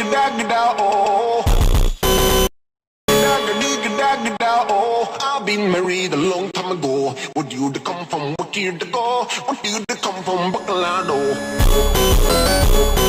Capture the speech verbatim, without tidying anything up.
oh. Oh, I've been married a long time ago. Would you to come from Wicked to go? Would you to come from Bacalado?